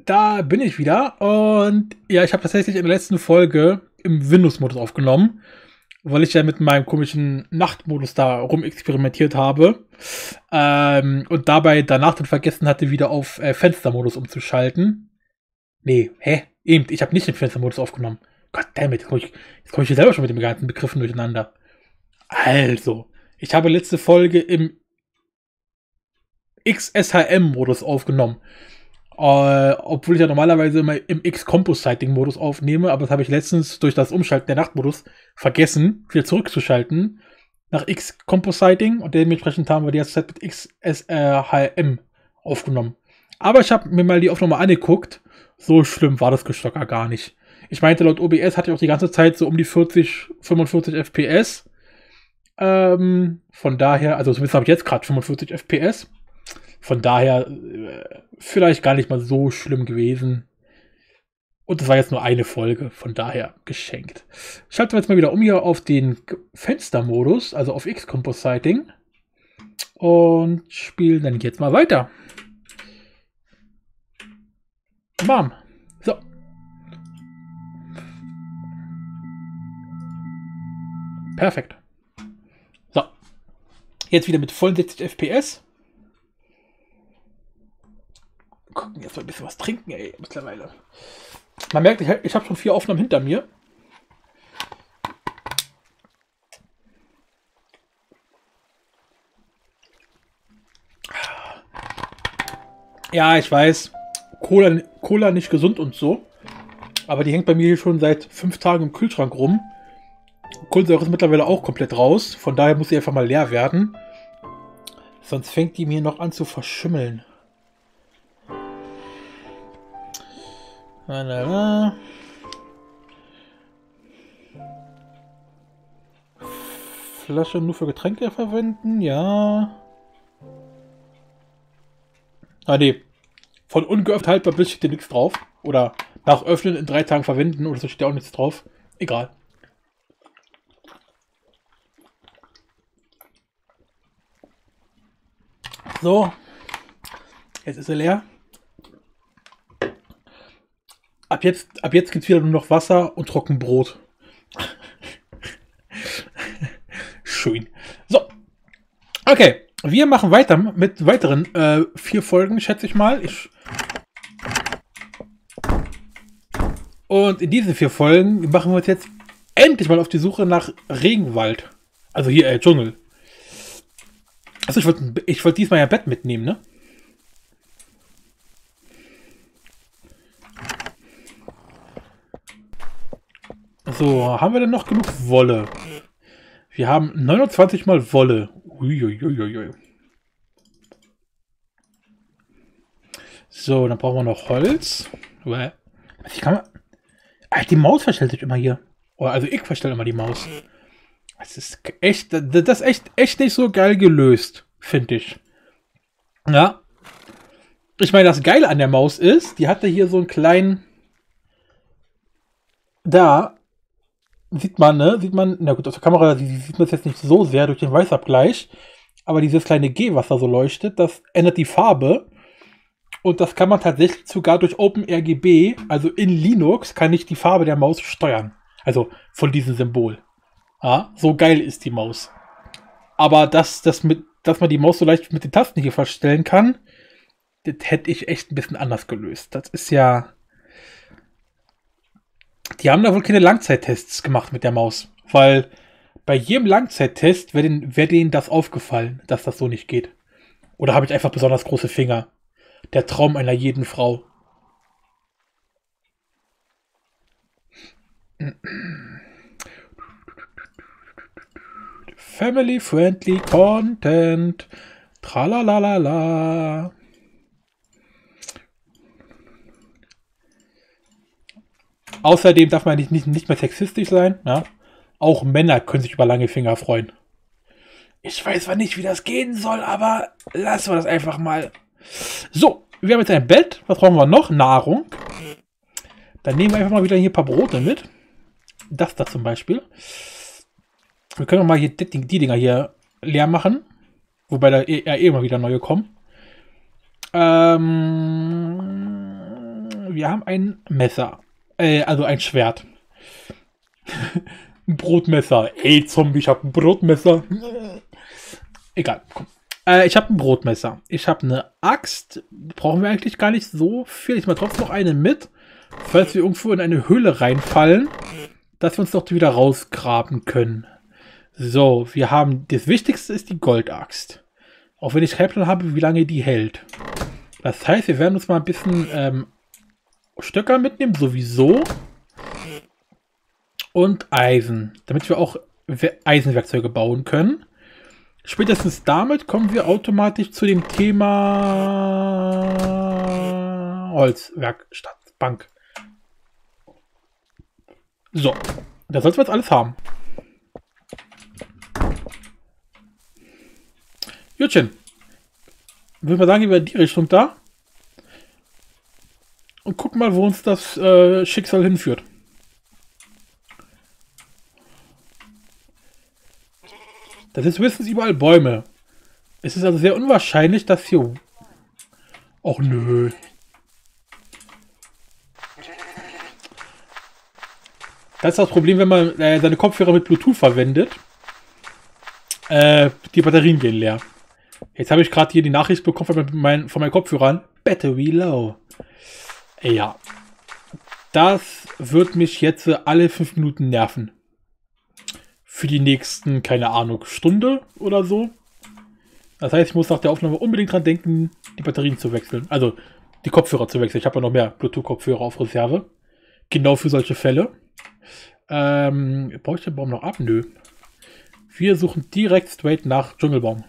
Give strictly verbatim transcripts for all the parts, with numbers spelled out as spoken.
Da bin ich wieder und ja, ich habe tatsächlich in der letzten Folge im Windows-Modus aufgenommen, weil ich ja mit meinem komischen Nachtmodus da rumexperimentiert habe ähm, und dabei danach dann vergessen hatte, wieder auf äh, Fenstermodus umzuschalten. Nee, hä? Eben, ich habe nicht den Fenstermodus aufgenommen. Goddammit, jetzt komme ich, jetzt komm ich hier selber schon mit den ganzen Begriffen durcheinander. Also, ich habe letzte Folge im X S H M-Modus aufgenommen. Äh, obwohl ich ja normalerweise immer im X-Compositing-Modus aufnehme, aber das habe ich letztens durch das Umschalten der Nachtmodus vergessen, wieder zurückzuschalten nach X-Compositing und dementsprechend haben wir die erste Zeit mit X S H M aufgenommen. Aber ich habe mir mal die Aufnahme angeguckt. So schlimm war das Gestocker gar nicht. Ich meinte, laut O B S hatte ich auch die ganze Zeit so um die vierzig, fünfundvierzig F P S. Ähm, von daher, also zumindest habe ich jetzt gerade fünfundvierzig F P S. Von daher äh, vielleicht gar nicht mal so schlimm gewesen. Und das war jetzt nur eine Folge, von daher geschenkt. Schalten wir jetzt mal wieder um hier auf den Fenstermodus, also auf X-Compositing. Und spielen dann jetzt mal weiter. Bam. So. Perfekt. So. Jetzt wieder mit vollen sechzig F P S. Gucken, jetzt mal ein bisschen was trinken, ey, mittlerweile. Man merkt, ich, ich habe schon vier Aufnahmen hinter mir. Ja, ich weiß, Cola, Cola nicht gesund und so. Aber die hängt bei mir hier schon seit fünf Tagen im Kühlschrank rum. Kohlensäure ist mittlerweile auch komplett raus. Von daher muss sie einfach mal leer werden. Sonst fängt die mir noch an zu verschimmeln. Flasche nur für Getränke verwenden, ja. Ah ne, von ungeöffnet haltbar bis steht hier nichts drauf. Oder nach Öffnen in drei Tagen verwenden oder so steht ja auch nichts drauf. Egal. So, jetzt ist er leer. Ab jetzt, ab jetzt gibt es wieder nur noch Wasser und Trockenbrot. Schön. So. Okay. Wir machen weiter mit weiteren äh, vier Folgen, schätze ich mal. Ich und in diesen vier Folgen machen wir uns jetzt endlich mal auf die Suche nach Regenwald. Also hier, äh, Dschungel. Also ich wollte ich wollt diesmal ja Bett mitnehmen, ne? So, haben wir denn noch genug Wolle? Wir haben neunundzwanzig mal Wolle. Uiuiuiui. So, dann brauchen wir noch Holz. Ich kann mal... Ah, die Maus verstellt sich immer hier. Oder also ich verstelle immer die Maus. Das ist echt, das ist echt, echt nicht so geil gelöst, finde ich. Ja. Ich meine, das Geile an der Maus ist, die hatte hier so einen kleinen... Da... Sieht man, ne? Sieht man, na gut, auf der Kamera sieht man es jetzt nicht so sehr durch den Weißabgleich, aber dieses kleine G, was da so leuchtet, das ändert die Farbe und das kann man tatsächlich sogar durch OpenRGB, also in Linux, kann ich die Farbe der Maus steuern. Also von diesem Symbol. Ja, so geil ist die Maus. Aber dass, das mit, dass man die Maus so leicht mit den Tasten hier verstellen kann, das hätte ich echt ein bisschen anders gelöst. Das ist ja... Die haben da wohl keine Langzeittests gemacht mit der Maus, weil bei jedem Langzeittest wäre denen, wär denen das aufgefallen, dass das so nicht geht. Oder habe ich einfach besonders große Finger? Der Traum einer jeden Frau. Family-friendly Content. Tralalala. Außerdem darf man nicht, nicht, nicht mehr sexistisch sein. Ja? Auch Männer können sich über lange Finger freuen. Ich weiß zwar nicht, wie das gehen soll, aber lassen wir das einfach mal. So, wir haben jetzt ein Bett. Was brauchen wir noch? Nahrung. Dann nehmen wir einfach mal wieder hier ein paar Brote mit. Das da zum Beispiel. Wir können auch mal hier die, die Dinger hier leer machen. Wobei da eh, eh immer wieder neue kommen. Ähm... wir haben ein Messer. Äh, also ein Schwert. Ein Brotmesser. Ey, Zombie, ich habe ein Brotmesser. Egal, komm. Äh, ich habe ein Brotmesser. Ich habe eine Axt. Brauchen wir eigentlich gar nicht so viel. Ich mache trotzdem noch eine mit. Falls wir irgendwo in eine Höhle reinfallen, dass wir uns doch wieder rausgraben können. So, wir haben, das Wichtigste ist die Goldaxt. Auch wenn ich keinen Plan habe, wie lange die hält. Das heißt, wir werden uns mal ein bisschen ähm, Stöcker mitnehmen, sowieso. Und Eisen, damit wir auch Eisenwerkzeuge bauen können. Spätestens damit kommen wir automatisch zu dem Thema Holzwerkstatt, So, da sollten wir jetzt alles haben. Jutchen. Würde ich mal sagen, gehen wir in die Richtung da. Und gucken mal, wo uns das äh, Schicksal hinführt. Das ist höchstens überall Bäume. Es ist also sehr unwahrscheinlich, dass hier... Och nö. Das ist das Problem, wenn man äh, seine Kopfhörer mit Bluetooth verwendet. Äh, die Batterien gehen leer. Jetzt habe ich gerade hier die Nachricht bekommen von, mein, von meinen Kopfhörern. Battery low. Ja. Das wird mich jetzt alle fünf Minuten nerven. Für die nächsten, keine Ahnung, Stunde oder so. Das heißt, ich muss nach der Aufnahme unbedingt dran denken, die Batterien zu wechseln. Also, die Kopfhörer zu wechseln. Ich habe ja noch mehr Bluetooth-Kopfhörer auf Reserve. Genau für solche Fälle. Ähm, brauche ich den Baum noch ab? Nö. Wir suchen direkt straight nach Dschungelbaum.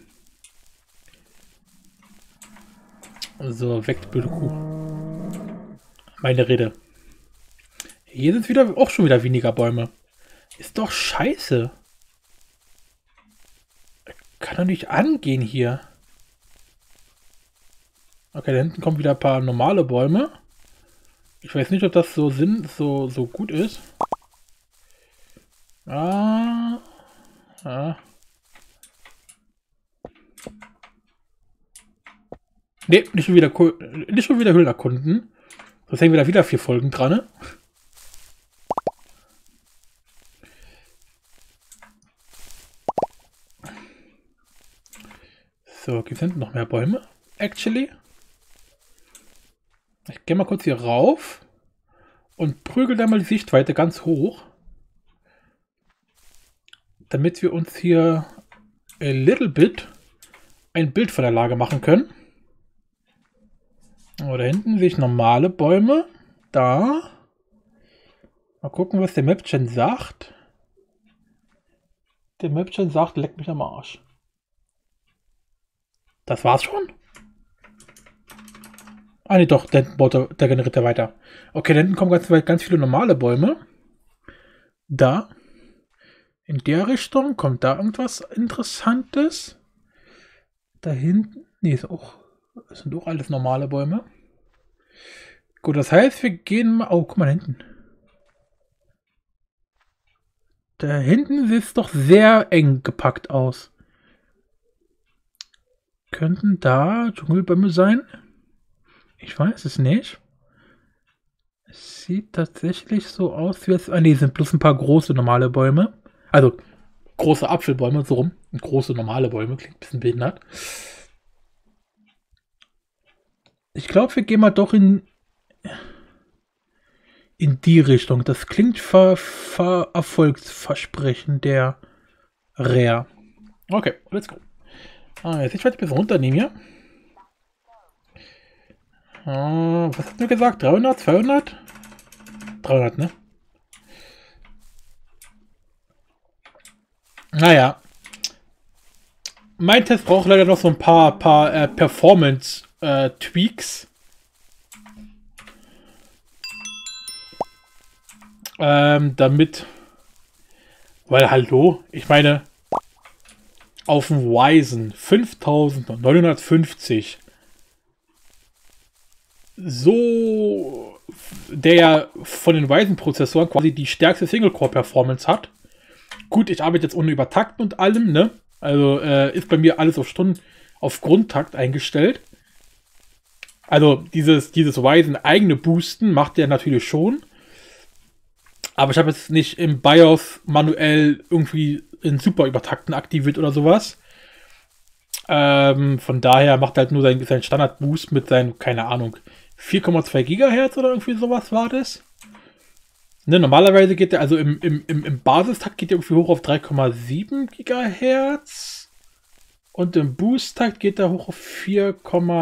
So, weg die blöde Kuh. Meine Rede. Hier sind wieder auch schon wieder weniger Bäume. Ist doch scheiße. Kann doch nicht angehen hier. Okay, da hinten kommen wieder ein paar normale Bäume. Ich weiß nicht, ob das so Sinn, so, so gut ist. Ah. Ah. Ne, nicht schon wieder, nicht schon wieder Höhlen erkunden. Sonst hängen wir da wieder vier Folgen dran, ne? So, gibt es hinten noch mehr Bäume? Actually. Ich gehe mal kurz hier rauf und prügel da mal die Sichtweite ganz hoch. Damit wir uns hier a little bit ein Bild von der Lage machen können. Oh, da hinten sehe ich normale Bäume. Da. Mal gucken, was der Mäppchen sagt. Der Mäppchen sagt, leck mich am Arsch. Das war's schon? Ah ne, doch, der, der generiert er weiter. Okay, da hinten kommen ganz, ganz viele normale Bäume. Da. In der Richtung kommt da irgendwas Interessantes. Da hinten. Ne, ist auch. Das sind auch alles normale Bäume. Gut, das heißt, wir gehen mal. Oh, guck mal da hinten. Da hinten sieht es doch sehr eng gepackt aus. Könnten da Dschungelbäume sein? Ich weiß es nicht. Es sieht tatsächlich so aus, wie es... Ah, nee, sind bloß ein paar große normale Bäume. Also, große Apfelbäume, so rum. Und große normale Bäume, klingt ein bisschen behindert. Ich glaube, wir gehen mal doch in... in die Richtung. Das klingt ver, ver erfolgsversprechend, der Rare. Okay, let's go. Ah, jetzt ich werde ein bisschen runternehmen hier. Ah, was hat mir gesagt? dreihundert? zweihundert? dreihundert, ne? Naja. Mein Test braucht leider noch so ein paar, paar äh, Performance-Tweaks. Äh, ähm, damit... Weil, hallo, ich meine... Auf dem Ryzen fünftausendneunhundertfünfzig. So, der ja von den Ryzen-Prozessoren quasi die stärkste Single-Core-Performance hat. Gut, ich arbeite jetzt ohne Übertakten und allem, ne? Also äh, ist bei mir alles auf Stunden, auf Grundtakt eingestellt. Also dieses, dieses Ryzen eigene Boosten macht der natürlich schon. Aber ich habe jetzt nicht im BIOS manuell irgendwie in Super Übertakten aktiviert oder sowas. Ähm, von daher macht er halt nur seinen, seinen Standard-Boost mit seinen, keine Ahnung, vier Komma zwei Gigahertz oder irgendwie sowas war das. Ne, normalerweise geht der, also im, im, im, im Basistakt geht der irgendwie hoch auf drei Komma sieben Gigahertz. Und im Boost-Takt geht er hoch auf vier,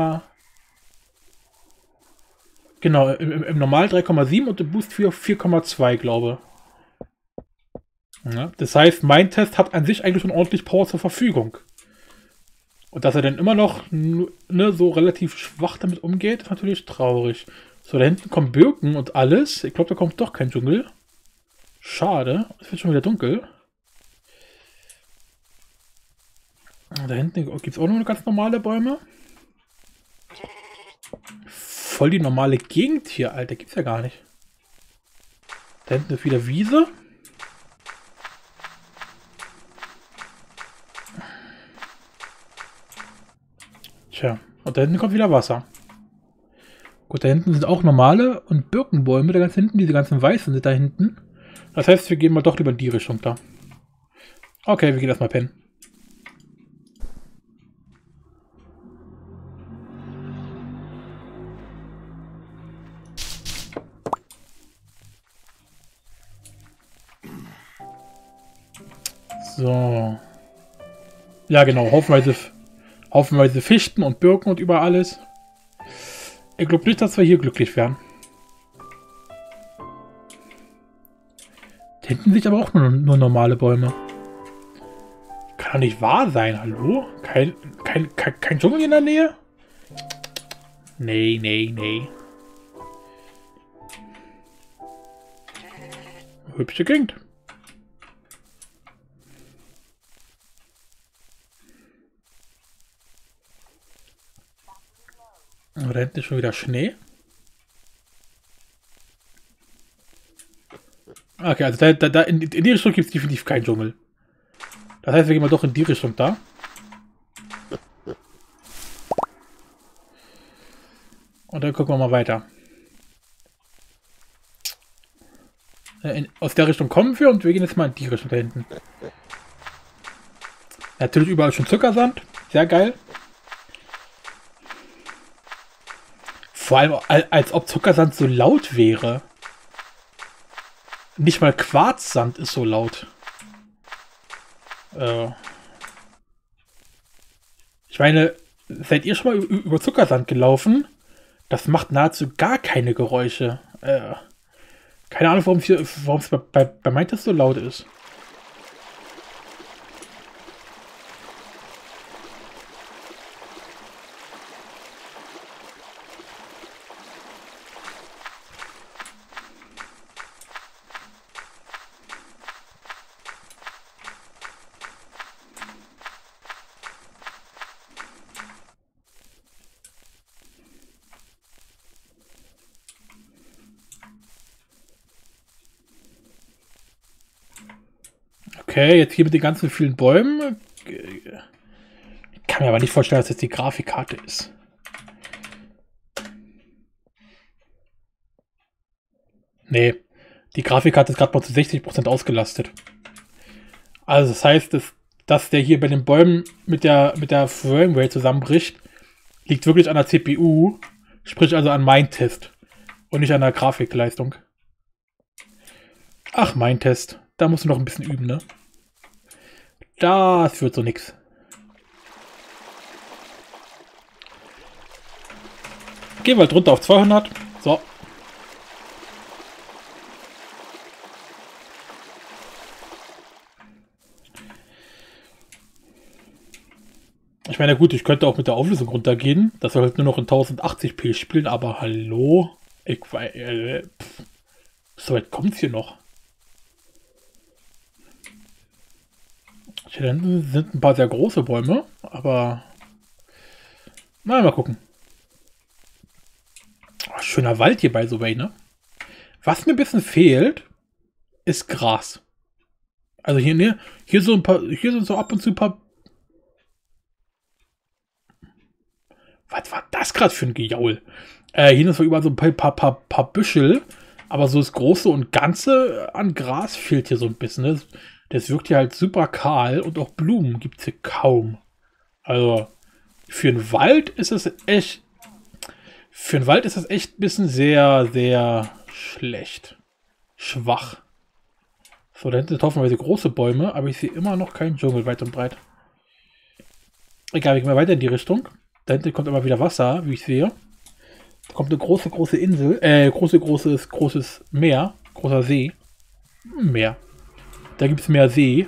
genau, im, im Normal drei Komma sieben und im Boost vier Komma zwei, glaube. Ja, das heißt, mein Test hat an sich eigentlich schon ordentlich Power zur Verfügung. Und dass er dann immer noch ne, so relativ schwach damit umgeht, ist natürlich traurig. So, da hinten kommen Birken und alles. Ich glaube, da kommt doch kein Dschungel. Schade. Es wird schon wieder dunkel. Da hinten gibt es auch noch ganz normale Bäume. Voll die normale Gegend hier, Alter. Gibt's ja gar nicht. Da hinten ist wieder Wiese. Tja, und da hinten kommt wieder Wasser. Gut, da hinten sind auch normale und Birkenbäume. Da ganz hinten, diese ganzen weißen sind da hinten. Das heißt, wir gehen mal doch lieber in die Richtung da. Okay, wir gehen erstmal pennen. So. Ja, genau. Haufenweise, haufenweise Fichten und Birken und über alles. Ich glaube nicht, dass wir hier glücklich werden. Da hinten sind aber auch nur, nur normale Bäume. Kann doch nicht wahr sein, hallo? Kein, kein, kein, kein Dschungel in der Nähe? Nee, nee, nee. Hübsche Gegend. Aber da hinten ist schon wieder Schnee. Okay, also da, da, da in, in die Richtung gibt es definitiv keinen Dschungel. Das heißt, wir gehen mal doch in die Richtung da. Und dann gucken wir mal weiter. In, aus der Richtung kommen wir und wir gehen jetzt mal in die Richtung da hinten. Natürlich überall schon Zuckersand. Sehr geil. Vor allem, als ob Zuckersand so laut wäre. Nicht mal Quarzsand ist so laut. Äh ich meine, seid ihr schon mal über Zuckersand gelaufen? Das macht nahezu gar keine Geräusche. Äh keine Ahnung, warum es hier, warum es bei, bei, bei Mindtest so laut ist. Okay, jetzt hier mit den ganzen vielen Bäumen. Ich kann mir aber nicht vorstellen, dass das die Grafikkarte ist. Nee, die Grafikkarte ist gerade mal zu sechzig Prozent ausgelastet. Also das heißt, dass, dass der hier bei den Bäumen mit der, mit der Framerate zusammenbricht, liegt wirklich an der C P U, sprich also an Mindtest und nicht an der Grafikleistung. Ach, Mindtest. Da musst du noch ein bisschen üben, ne? Das wird so nix. Gehen wir halt runter auf zweihundert. So. Ich meine, gut, ich könnte auch mit der Auflösung runtergehen. Das soll halt nur noch in tausendachtzig p spielen, aber hallo? Ich weiß, äh, so weit kommt es hier noch. Hier hinten sind ein paar sehr große Bäume, aber na, mal gucken. Oh, schöner Wald hier bei so way, ne? Was mir ein bisschen fehlt, ist Gras. Also hier, ne, hier so ein paar, hier sind so ab und zu ein paar. Was war das gerade für ein Gejaul? Äh, hier ist so überall so ein paar, paar, paar, paar Büschel. Aber so das Große und Ganze an Gras fehlt hier so ein bisschen. Das, das wirkt hier halt super kahl. Und auch Blumen gibt es hier kaum. Also, für einen Wald ist es echt... Für einen Wald ist das echt ein bisschen sehr, sehr schlecht. Schwach. So, da hinten sind hoffentlich große Bäume, aber ich sehe immer noch keinen Dschungel weit und breit. Egal, wir gehen mal weiter in die Richtung. Da hinten kommt immer wieder Wasser, wie ich sehe. Da kommt eine große, große Insel, äh, große, großes, großes Meer, großer See. Meer. Da gibt es mehr See.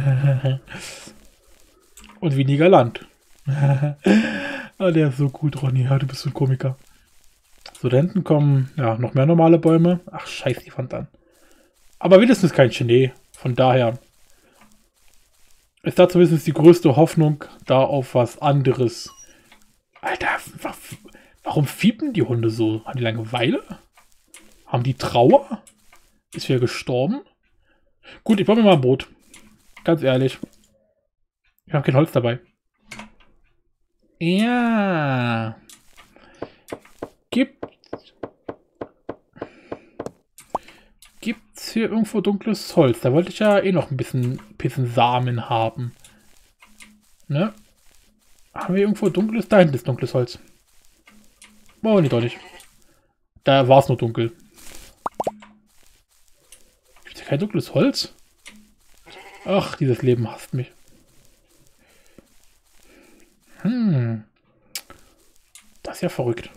Und weniger Land. Ah, der ist so gut, Ronny. Ja, du bist so ein Komiker. So, da hinten kommen, ja, noch mehr normale Bäume. Ach, scheiße, die fand an. Aber wenigstens kein Schnee. Von daher ist da zumindest die größte Hoffnung da auf was anderes. Alter, wa warum fiepen die Hunde so? Haben die Langeweile? Haben die Trauer? Ist wer gestorben? Gut, ich baue mir mal ein Boot. Ganz ehrlich. Ich habe kein Holz dabei. Ja. Gibt Gibt's hier irgendwo dunkles Holz? Da wollte ich ja eh noch ein bisschen, bisschen Samen haben. Ne? Haben wir irgendwo dunkles? Da hinten ist dunkles Holz. Oh, nee, doch nicht. Da war es nur dunkel. Gibt es kein dunkles Holz? Ach, dieses Leben hasst mich. Hm. Das ist ja verrückt.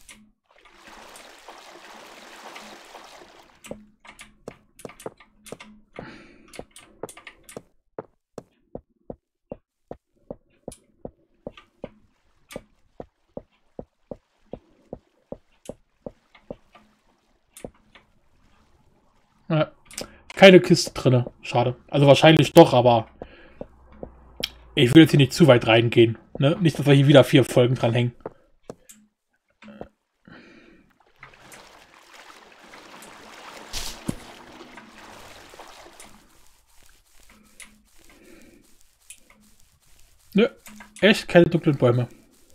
Ja, keine Kiste drin. Schade. Also wahrscheinlich doch, aber ich will jetzt hier nicht zu weit reingehen. Ne? Nicht, dass wir hier wieder vier Folgen dran hängen. Nö, echt keine dunklen Bäume.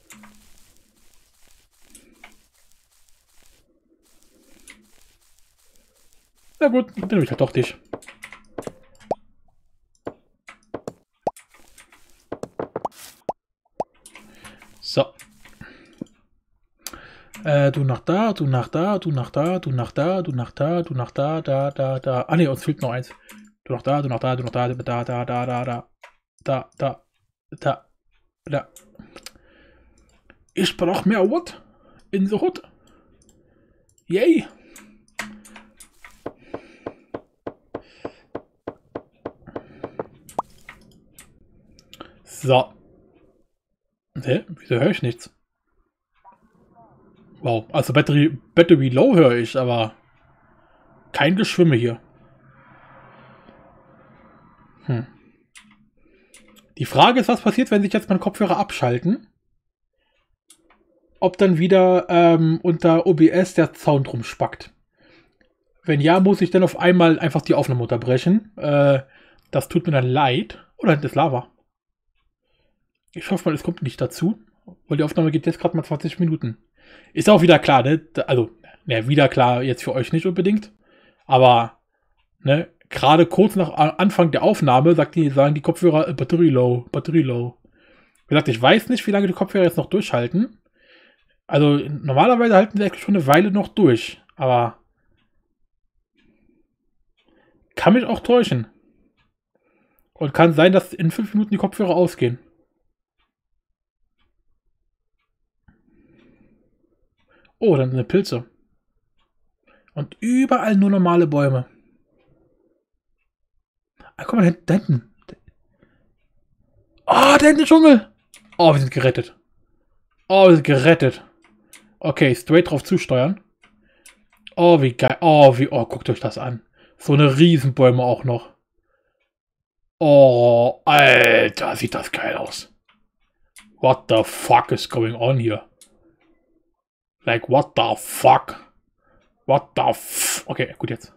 Na gut, dann nehme ich halt doch dich. So. Äh, du nach da, du nach da, du nach da, du nach da, du nach da, du nach da, da, da, da. Ah ne, uns fehlt noch eins. Du nach da, du nach da, du nach da, da, da, da, da, da, da, da, da, da. Ich brauch mehr Wood in the Hood. Yay. So. Hä? Wieso höre ich nichts? Wow, also Battery, Battery Low höre ich, aber kein Geschwimme hier. Hm. Die Frage ist, was passiert, wenn sich jetzt meine Kopfhörer abschalten? Ob dann wieder ähm, unter O B S der Sound rumspackt. Wenn ja, muss ich dann auf einmal einfach die Aufnahme unterbrechen. Äh, das tut mir dann leid. Oder das ist Lava. Ich hoffe mal, es kommt nicht dazu. Weil die Aufnahme geht jetzt gerade mal zwanzig Minuten. Ist auch wieder klar, ne? Also, ne, wieder klar, jetzt für euch nicht unbedingt. Aber, ne, gerade kurz nach Anfang der Aufnahme sagt die, sagen die Kopfhörer äh, Battery low, Battery low. Wie gesagt, ich weiß nicht, wie lange die Kopfhörer jetzt noch durchhalten. Also, normalerweise halten sie eigentlich schon eine Weile noch durch. Aber kann mich auch täuschen. Und kann sein, dass in fünf Minuten die Kopfhörer ausgehen. Oh, dann eine Pilze. Und überall nur normale Bäume. Ah, guck mal, da hinten. Oh, da hinten Dschungel. Oh, wir sind gerettet. Oh, wir sind gerettet. Okay, straight drauf zusteuern. Oh, wie geil. Oh, wie. Oh, guckt euch das an. So eine Riesenbäume auch noch. Oh, Alter, sieht das geil aus. What the fuck is going on here? Like, what the fuck? What the f... Okay, gut jetzt.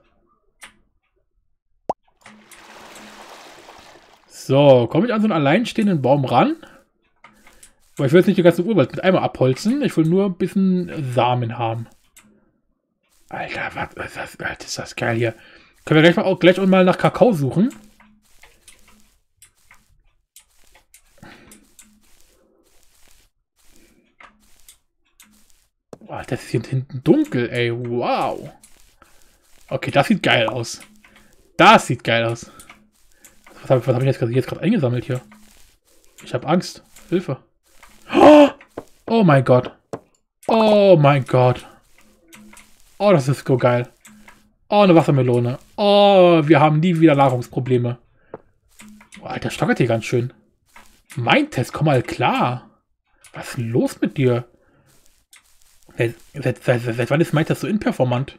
So, komme ich an so einen alleinstehenden Baum ran? Weil ich will jetzt nicht die ganze Urwald mit einmal abholzen. Ich will nur ein bisschen Samen haben. Alter, was, was, was, was ist das geil hier. Können wir gleich mal auch gleich mal nach Kakao suchen? Oh, das ist hier hinten dunkel, ey. Wow. Okay, das sieht geil aus. Das sieht geil aus. Was habe hab ich jetzt gerade jetzt eingesammelt hier? Ich habe Angst. Hilfe. Oh, oh mein Gott. Oh mein Gott. Oh, das ist so geil. Oh, eine Wassermelone. Oh, wir haben nie wieder Nahrungsprobleme. Oh, Alter, stockert hier ganz schön. Mein Test, komm mal klar. Was ist los mit dir? Seit, seit, seit, seit wann ist mein Test so inperformant?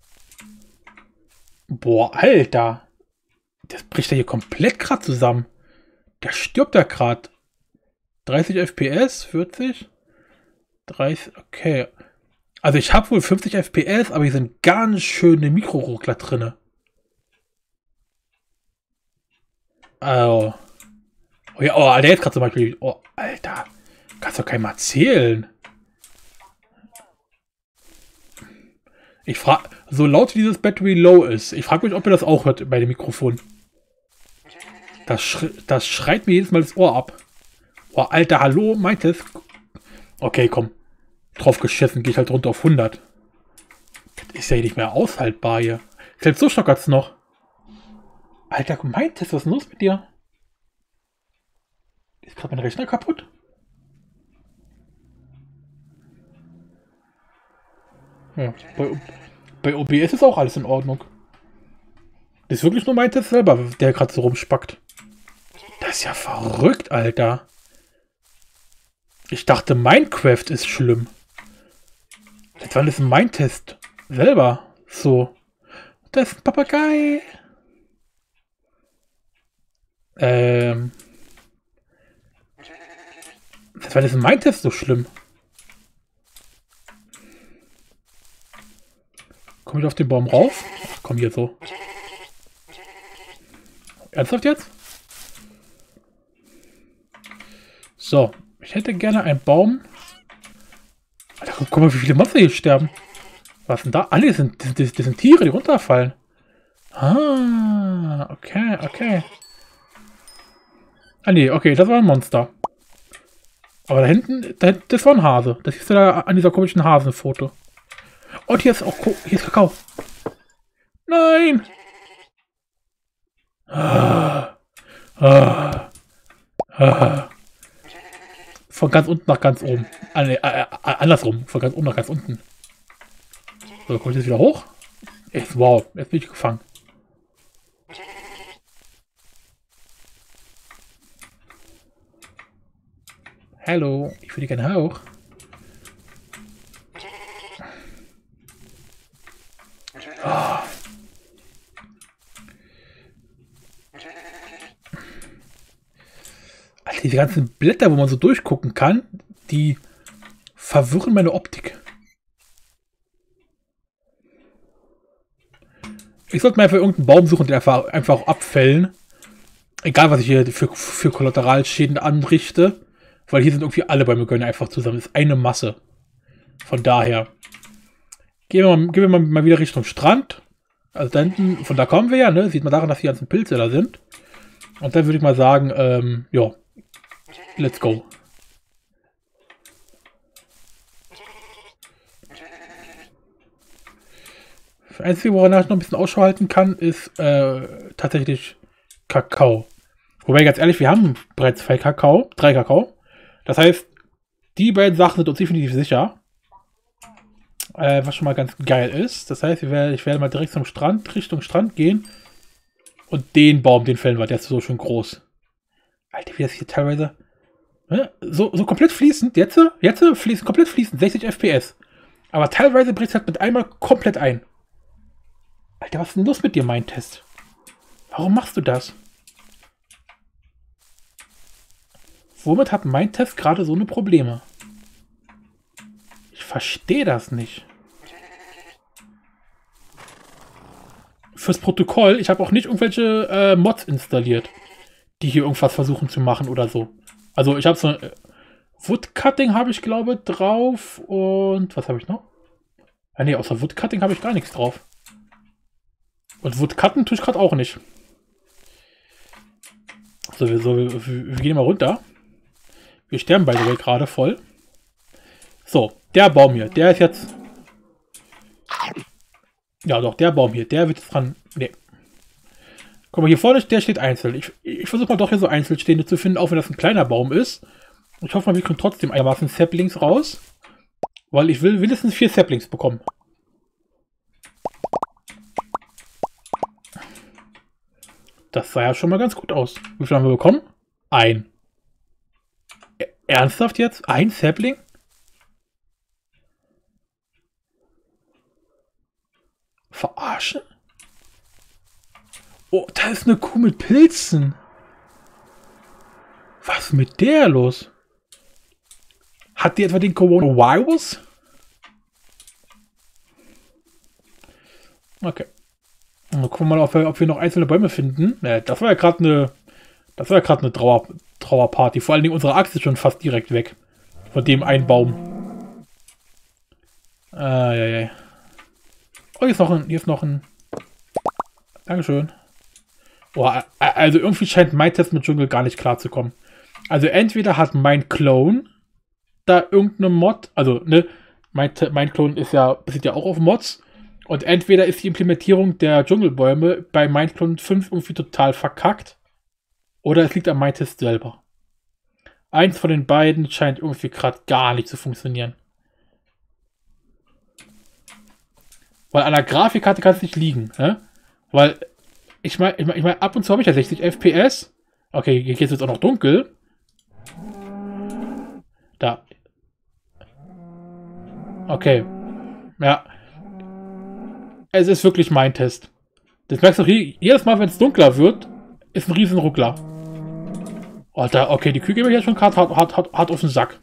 Boah, Alter. Das bricht ja hier komplett gerade zusammen. Der stirbt da gerade. dreißig F P S, vierzig? dreißig, okay. Also ich habe wohl fünfzig F P S, aber hier sind ganz schöne Mikroruckler drin. Oh. Oh ja, oh, der jetzt gerade zum Beispiel. Oh, Alter. Kannst doch keinem erzählen. Ich frage, so laut wie dieses Battery Low ist, ich frage mich, ob ihr das auch hört bei dem Mikrofon. Das, sch das schreit mir jedes Mal das Ohr ab. Oh, Alter, hallo, meint es? Okay, komm. Drauf geschissen, gehe ich halt runter auf hundert. Das ist ja nicht mehr aushaltbar hier. Selbst so stockert es noch. Alter, meint es, was ist denn los mit dir? Ist gerade mein Rechner kaputt? Ja, bei, bei O B S ist auch alles in Ordnung. Das ist wirklich nur mein Test selber, der gerade so rumspackt. Das ist ja verrückt, Alter. Ich dachte, Minecraft ist schlimm. Jetzt war das mein Test selber so. Das ist ein Papagei. Ähm. Jetzt war das mein Test so schlimm. Komm ich auf den Baum rauf? Ach, komm hier so. Ernsthaft jetzt? So, ich hätte gerne einen Baum. Alter, guck mal, wie viele Monster hier sterben. Was denn da? Ah, nee, das sind, das, das, das sind Tiere, die runterfallen. Ah, okay, okay. Ah, nee, okay, das war ein Monster. Aber da hinten, da, das war ein Hase. Das siehst du da an dieser komischen Hasenfoto. Und hier ist auch, hier ist Kakao. Nein! Ah, ah, ah. Von ganz unten nach ganz oben. Ah, nee, äh, äh, andersrum. Von ganz oben nach ganz unten. So, komme ich jetzt wieder hoch? Echt, wow, jetzt bin ich gefangen. Hallo, ich würde gerne hoch. Oh. Alter, diese ganzen Blätter, wo man so durchgucken kann, die verwirren meine Optik. Ich sollte mir einfach irgendeinen Baum suchen, den einfach, einfach abfällen. Egal, was ich hier für, für Kollateralschäden anrichte. Weil hier sind irgendwie alle Bäume gehören einfach zusammen. Das ist eine Masse. Von daher. Gehen wir mal, gehen wir mal, mal wieder Richtung Strand. Also da hinten, von da kommen wir ja, ne? Sieht man daran, dass die ganzen Pilze da sind. Und dann würde ich mal sagen, ähm, ja. Let's go. Das Einzige, woran ich noch ein bisschen Ausschau halten kann, ist äh, tatsächlich Kakao. Wobei, ganz ehrlich, wir haben bereits zwei Kakao, drei Kakao. Das heißt, die beiden Sachen sind uns definitiv sicher. Äh, was schon mal ganz geil ist. Das heißt, ich werde, ich werde mal direkt zum Strand, Richtung Strand gehen. Und den Baum, den fällen wir, der ist so schön groß. Alter, wie das hier teilweise... Ne? So, so komplett fließend, jetzt, jetzt fließen, komplett fließend, sechzig F P S. Aber teilweise bricht es halt mit einmal komplett ein. Alter, was ist denn los mit dir, mein Test? Warum machst du das? Womit hat mein Test gerade so eine Probleme? Ich verstehe das nicht. Fürs Protokoll, ich habe auch nicht irgendwelche äh, Mods installiert, die hier irgendwas versuchen zu machen oder so. Also ich habe so, Woodcutting habe ich, glaube drauf. Und was habe ich noch? Ah, ne, außer Woodcutting habe ich gar nichts drauf. Und Woodcutten tue ich gerade auch nicht. So, wir, so, wir, wir gehen mal runter. Wir sterben by the way gerade voll. So, der Baum hier, der ist jetzt... Ja, doch, der Baum hier, der wird jetzt dran... Ne. Guck mal, hier vorne, der steht einzeln. Ich, ich versuche mal doch hier so Einzelstehende zu finden, auch wenn das ein kleiner Baum ist. Ich hoffe mal, wir können trotzdem einigermaßen Saplings raus. Weil ich will mindestens vier Saplings bekommen. Das sah ja schon mal ganz gut aus. Wie viel haben wir bekommen? Ein. Ernsthaft jetzt? Ein Sapling? Verarschen? Oh, da ist eine Kuh mit Pilzen. Was ist mit der los? Hat die etwa den Coronavirus? Okay. Dann gucken wir mal, ob wir, ob wir noch einzelne Bäume finden. Ja, das war ja gerade eine... Das war ja gerade eine Trauer, Trauerparty. Vor allen Dingen unsere Axt ist schon fast direkt weg. Von dem einen Baum. Ah, ja, ja. Oh, hier ist noch ein... Hier ist noch ein... Dankeschön. Oh, also irgendwie scheint mein Test mit Dschungel gar nicht klar zu kommen. Also entweder hat mein Clone da irgendeine Mod, also ne, mein, mein Clone ist ja, basiert ja auch auf Mods, und entweder ist die Implementierung der Dschungelbäume bei Minecraft fünf irgendwie total verkackt, oder es liegt am Mindtest selber. Eins von den beiden scheint irgendwie gerade gar nicht zu funktionieren. Weil an der Grafikkarte kann es nicht liegen, ne? Weil, ich meine, ich mein, ich mein, ab und zu habe ich ja sechzig F P S. Okay, hier geht es jetzt auch noch dunkel. Da. Okay. Ja. Es ist wirklich mein Test. Das merkst du jedes Mal, wenn es dunkler wird, ist ein riesen Ruckler. Alter, okay, die Kühe gehen mir jetzt schon hart, hart, hart, hart auf den Sack.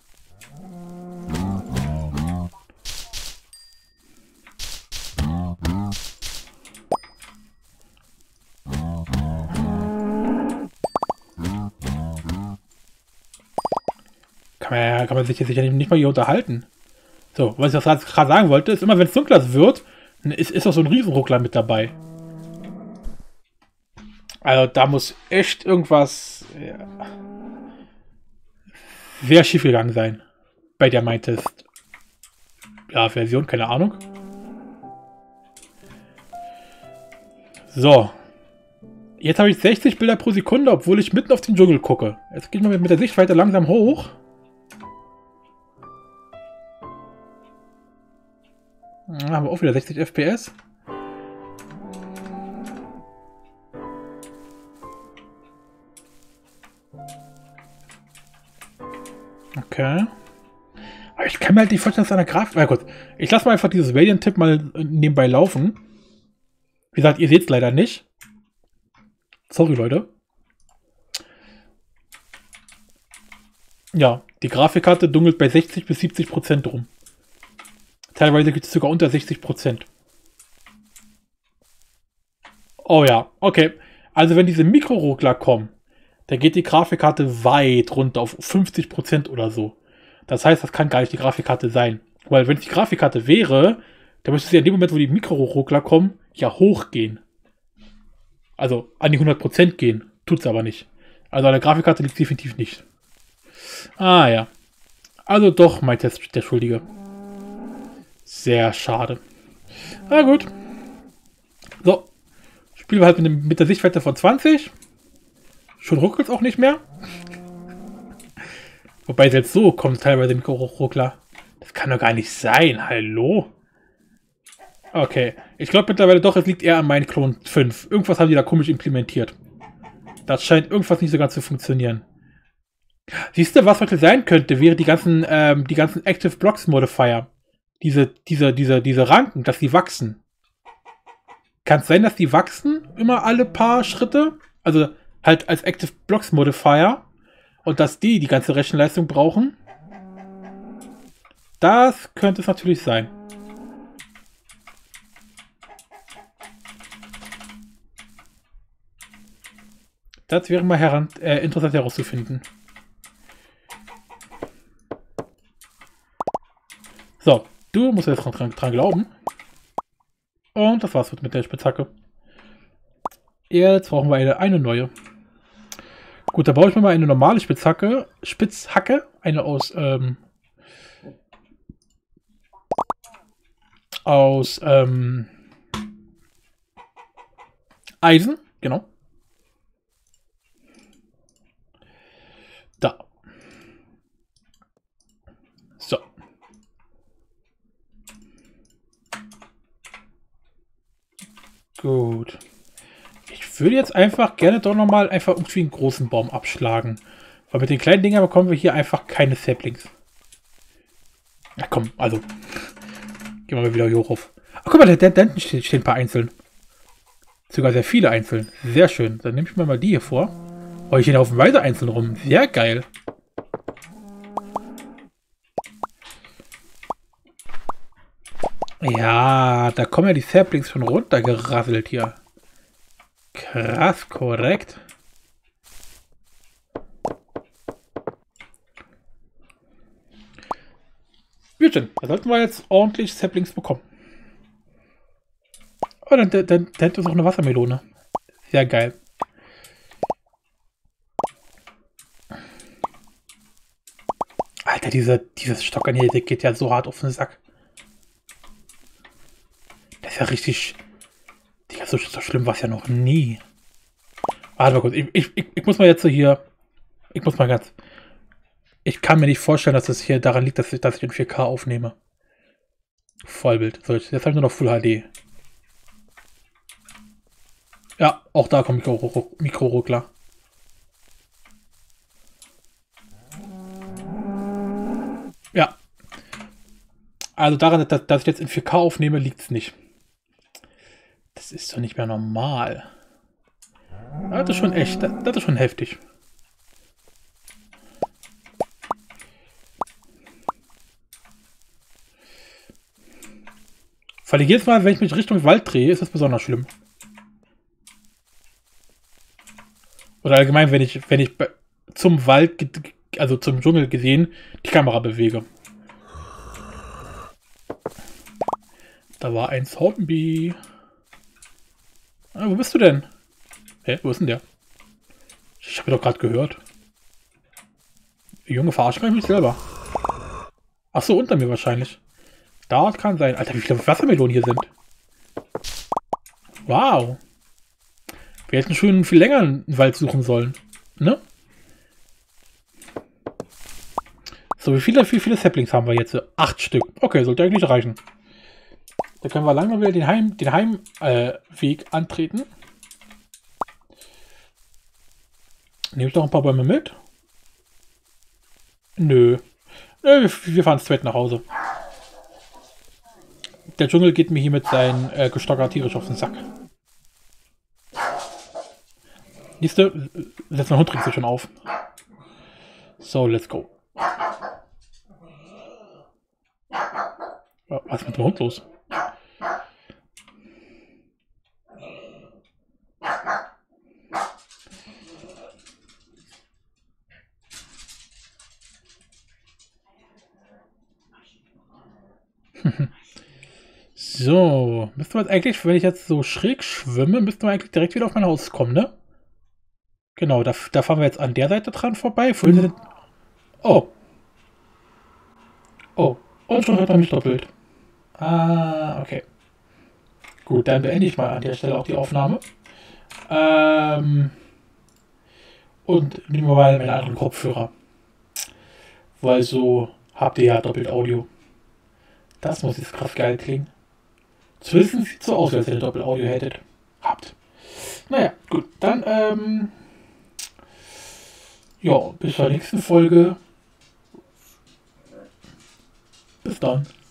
Kann man, ja, kann man sich jetzt sicher nicht mal hier unterhalten. So, was ich gerade sagen wollte, ist immer, wenn es dunkler wird, ist, ist auch so ein Riesenruckler mit dabei. Also da muss echt irgendwas ja, sehr schief gegangen sein. Bei der Mindtest. Ja, Version, keine Ahnung. So. Jetzt habe ich sechzig Bilder pro Sekunde, obwohl ich mitten auf den Dschungel gucke. Jetzt gehe ich mal mit der Sichtweite langsam hoch. Da haben wir auch wieder sechzig F P S. Okay. Aber ich kann mir halt nicht vorstellen, dass eine Grafik... Na gut, ich lasse mal einfach dieses Radiant-Tipp mal nebenbei laufen. Wie gesagt, ihr seht es leider nicht. Sorry, Leute. Ja, die Grafikkarte dunkelt bei sechzig bis siebzig Prozent rum. Teilweise gibt es sogar unter sechzig Prozent. Oh ja, okay. Also wenn diese Mikroruckler kommen, dann geht die Grafikkarte weit runter auf fünfzig Prozent oder so. Das heißt, das kann gar nicht die Grafikkarte sein. Weil wenn es die Grafikkarte wäre, dann müsste sie in dem Moment, wo die Mikroruckler kommen, ja hochgehen. Also an die hundert Prozent gehen. Tut es aber nicht. Also an der Grafikkarte liegt es definitiv nicht. Ah ja. Also doch mein Test der Schuldige. Sehr schade. Na gut. So. Spielen wir halt mit, dem, mit der Sichtweite von zwanzig. Schon ruckelt es auch nicht mehr. Wobei selbst so kommt teilweise Mikroruckler. Das kann doch gar nicht sein. Hallo? Okay. Ich glaube mittlerweile doch, es liegt eher an meinem Klon fünf. Irgendwas haben die da komisch implementiert. Das scheint irgendwas nicht so ganz zu funktionieren. Siehst du, was heute sein könnte, wäre die ganzen, ähm, die ganzen Active Blocks Modifier. Diese, diese, diese, diese Ranken, dass die wachsen. Kann es sein, dass die wachsen immer alle paar Schritte? Also halt als Active Blocks Modifier. Und dass die die ganze Rechenleistung brauchen? Das könnte es natürlich sein. Das wäre mal heran, äh, interessant herauszufinden. So, du musst jetzt dran, dran glauben. Und das war's mit der Spitzhacke. Jetzt brauchen wir eine, eine neue. Gut, da baue ich mir mal eine normale Spitzhacke. Spitzhacke. Eine aus, ähm, aus, ähm, Eisen. Genau. Da. So. Gut. Ich würde jetzt einfach gerne doch nochmal einfach irgendwie einen großen Baum abschlagen. Weil mit den kleinen Dingern bekommen wir hier einfach keine Saplings. Na komm, also. Gehen wir mal wieder hier hoch. Ach, guck mal, da hinten stehen, stehen ein paar einzeln. Sogar sehr viele einzeln. Sehr schön. Dann nehme ich mir mal die hier vor. Oh, ich stehe auf dem weiter einzeln rum. Sehr geil. Ja, da kommen ja die Saplings schon runtergerasselt hier. Krass, korrekt. Gut, da sollten wir jetzt ordentlich Saplings bekommen. Oh, dann, dann, dann hätte es auch eine Wassermelone. Sehr geil. Alter, dieser, dieses Stockern hier, der geht ja so hart auf den Sack. Das ist ja richtig... Digga, so, so schlimm war es ja noch nie. Warte mal kurz, ich, ich, ich, ich muss mal jetzt so hier... Ich muss mal ganz... Ich kann mir nicht vorstellen, dass es hier daran liegt, dass ich, dass ich in vier K aufnehme. Vollbild. So, jetzt habe ich nur noch Full H D. Ja, auch da kommt Mikro-Ruckler. Ja. Also daran, dass, dass ich jetzt in vier K aufnehme, liegt es nicht. Das ist doch nicht mehr normal. Das ist schon echt, das, das ist schon heftig. Weil jedes Mal, wenn ich mich Richtung Wald drehe, ist das besonders schlimm. Oder allgemein, wenn ich, wenn ich zum Wald, also zum Dschungel gesehen, die Kamera bewege. Da war ein Zombie. Ah, wo bist du denn? Hä, wo ist denn der? Ich habe ihn doch gerade gehört. Junge, verarscht kann ich mich selber. Ach so, unter mir wahrscheinlich. Da kann sein. Alter, wie viele Wassermelonen hier sind. Wow. Wir hätten schon viel länger einen Wald suchen sollen. Ne? So, wie viele, wie viele Saplings haben wir jetzt? Acht Stück. Okay, sollte eigentlich reichen. Da können wir langsam wieder den Heim, den Heimweg äh, antreten. Nehme ich noch ein paar Bäume mit? Nö. Nö, wir fahren straight nach Hause. Der Dschungel geht mir hier mit seinen äh, Gestocker tierisch auf den Sack. Nächste, setz mein Hund regt sich schon auf. So, let's go. Was ist mit dem Hund los? So, müsste man eigentlich, wenn ich jetzt so schräg schwimme, müsste man eigentlich direkt wieder auf mein Haus kommen, ne? Genau, da, da fahren wir jetzt an der Seite dran vorbei. Mhm. Oh. Oh. Und schon hört man mich doppelt. Ah, okay. Gut, dann beende ich mal an der Stelle auch die Aufnahme. Ähm. Und nehmen wir mal meine anderen Kopfhörer. Weil so habt ihr ja doppelt Audio. Das muss jetzt krass geil klingen. Zumindest sieht so aus, als ihr doppelt Audio hättet. Habt. Naja, gut. Dann, ähm. ja, bis zur nächsten Folge. Bis dann.